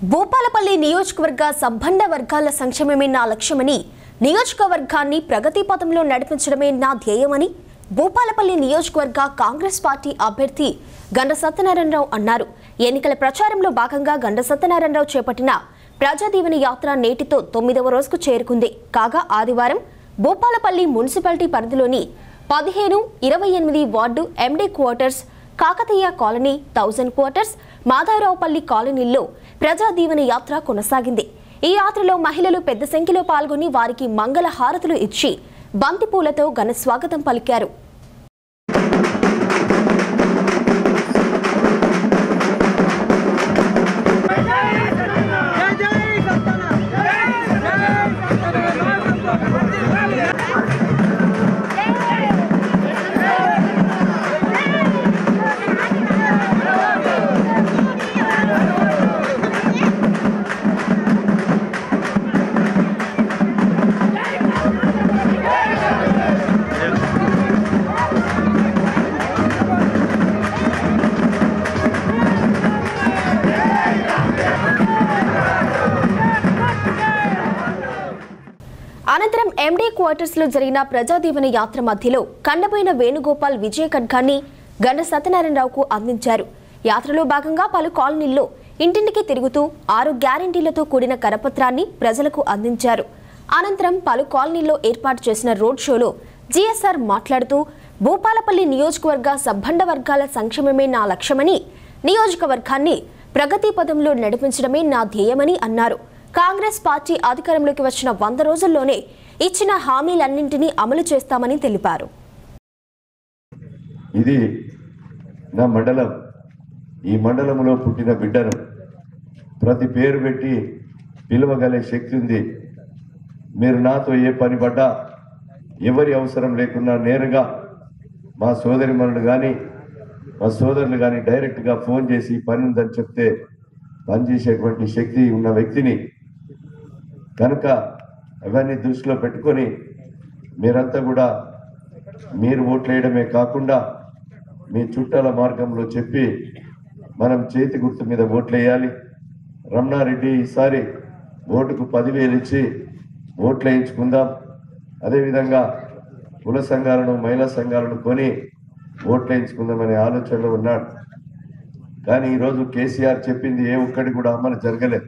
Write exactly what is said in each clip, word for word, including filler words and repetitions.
భూపాలపల్లి నియోజకవర్గ సంబంధ వర్గాల సంక్షేమమే నా లక్ష్యమని, నియోజకవర్గాన్ని ప్రగతి పథంలో నడిపించడమే నా ధ్యేయమని భూపాలపల్లి నియోజకవర్గ కాంగ్రెస్ పార్టీ అభ్యర్థి గండ సత్యనారాయణరావు అన్నారు. ఎన్నికల ప్రచారంలో భాగంగా గండ సత్యనారాయణరావు చేపట్టిన ప్రజాదీవెన యాత్ర నేటితో తొమ్మిదవ రోజుకు చేరుకుంది. కాగా ఆదివారం భూపాలపల్లి మున్సిపాలిటీ పరిధిలోని పదిహేను ఇరవై ఎనిమిది ward MD quarters, Kakatiya colony, thousand quarters, Madhavaraopalli కాలనీల్లో ప్రజా దీవెన యాత్ర కొనసాగింది. ఈ యాత్రలో మహిళలు పెద్ద సంఖ్యలో పాల్గొని వారికి మంగళ హారతులు ఇచ్చి బంతిపూలతో ఘన స్వాగతం పలికారు. అనంతరం ఎండీ క్వార్టర్స్ లో జరిగిన ప్రజాదీవెన యాత్ర మధ్యలో కండబోయిన వేణుగోపాల్ విజయ ఖడ్గాన్ని గండ సత్యనారాయణరావుకు అందించారు. యాత్రలో భాగంగా పలు కాలనీల్లో ఇంటింటికి తిరుగుతూ ఆరు గ్యారంటీలతో కూడిన కరపత్రాన్ని ప్రజలకు అందించారు. అనంతరం పలు కాలనీల్లో ఏర్పాటు చేసిన రోడ్ షోలో జీఎస్ఆర్ మాట్లాడుతూ భూపాలపల్లి నియోజకవర్గ సంబంధ వర్గాల సంక్షేమమే నా లక్ష్యమని, నియోజకవర్గాన్ని ప్రగతి పథంలో నడిపించడమే నా ధ్యేయమని అన్నారు. కాంగ్రెస్ పార్టీ అధికారంలోకి వచ్చిన వంద రోజుల్లోనే ఇచ్చిన హామీలన్నింటినీ అమలు చేస్తామని తెలిపారు. ఇది నా మండలం. ఈ మండలంలో పుట్టిన బిడ్డను ప్రతి పేరు పెట్టి పిలవగలే శక్తి ఉంది. మీరు నాతో ఏ పని పడ్డా, ఎవరి అవసరం లేకున్నా నేరుగా మా సోదరిమణులు కానీ మా సోదరులు కానీ డైరెక్ట్గా ఫోన్ చేసి పని ఉందని చెప్తే పనిచేసేటువంటి శక్తి ఉన్న వ్యక్తిని. కనుక అవన్నీ దృష్టిలో పెట్టుకొని మీరంతా కూడా మీరు ఓట్లు వేయడమే కాకుండా మీ చుట్టాల మార్గంలో చెప్పి మనం చేతి గుర్తు మీద ఓట్లు వేయాలి. రమణారెడ్డి ఈసారి ఓటుకు పదివేలు ఇచ్చి ఓట్లు వేయించుకుందాం. అదేవిధంగా కుల సంఘాలను, మహిళా సంఘాలను కొని ఓట్లు వేయించుకుందామనే ఆలోచనలో ఉన్నాడు. కానీ ఈరోజు కేసీఆర్ చెప్పింది ఏ ఒక్కటి కూడా అమలు జరగలేదు.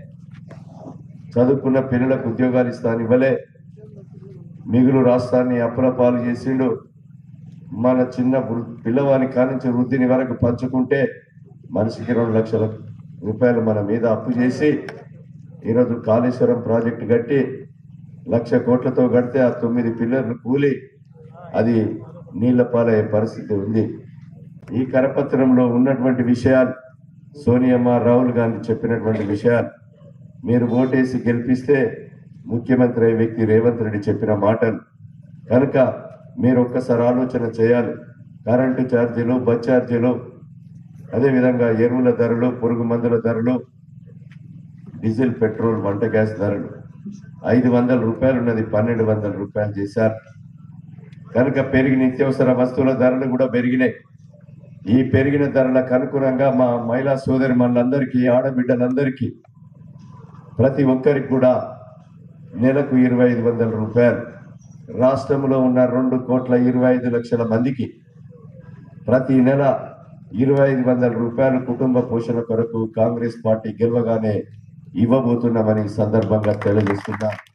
చదువుకున్న పిల్లలకు ఉద్యోగాలు ఇస్తాను ఇవ్వలే, మిగులు రాష్ట్రాన్ని అప్పుల పాలు చేసిండు. మన చిన్న పిల్లవాని కానించి వృద్ధిని వరకు పంచుకుంటే మనిషికి రెండు లక్షల రూపాయలు మన మీద అప్పు చేసి ఈరోజు కాళేశ్వరం ప్రాజెక్టు కట్టి లక్ష కోట్లతో కడితే ఆ తొమ్మిది పిల్లర్లు కూలి అది నీళ్ల పాలయ్యే పరిస్థితి ఉంది. ఈ కరపత్రంలో ఉన్నటువంటి విషయాలు సోనియమ్మ, రాహుల్ గాంధీ చెప్పినటువంటి విషయాలు మీరు ఓటేసి గెలిపిస్తే ముఖ్యమంత్రి అయ్యే వ్యక్తి రేవంత్ రెడ్డి చెప్పిన మాటలు కనుక మీరు ఒక్కసారి ఆలోచన చేయాలి. కరెంటు ఛార్జీలు, బస్ ఛార్జీలు, అదేవిధంగా ఎరువుల ధరలు, పురుగు మందుల ధరలు, డీజిల్, పెట్రోల్, వంట గ్యాస్ ధరలు ఐదు వందల రూపాయలు ఉన్నది పన్నెండు వందల రూపాయలు చేశారు. కనుక పెరిగి నిత్యావసర వస్తువుల ధరలు కూడా పెరిగినాయి. ఈ పెరిగిన ధరలకు అనుగుణంగా మా మహిళా సోదరి మనందరికీ, ఆడబిడ్డలందరికీ, ప్రతి ఒక్కరికి కూడా నెలకు ఇరవై ఐదు వందల రూపాయలు, రాష్ట్రంలో ఉన్న రెండు కోట్ల ఇరవై ఐదు లక్షల మందికి ప్రతి నెల ఇరవై ఐదు వందల రూపాయలు కుటుంబ పోషణ కొరకు కాంగ్రెస్ పార్టీ గెలవగానే ఇవ్వబోతున్నామని సందర్భంగా తెలియజేస్తున్నా.